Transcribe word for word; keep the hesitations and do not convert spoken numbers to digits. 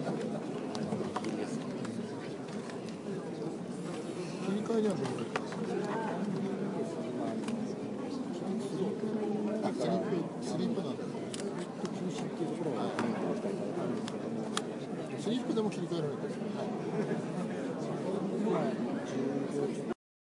切り替えにはどうですか？あ、スリップ、スリップなんだ。 中止っていうところは、はい、 スリップでも切り替えられるんですか？はい。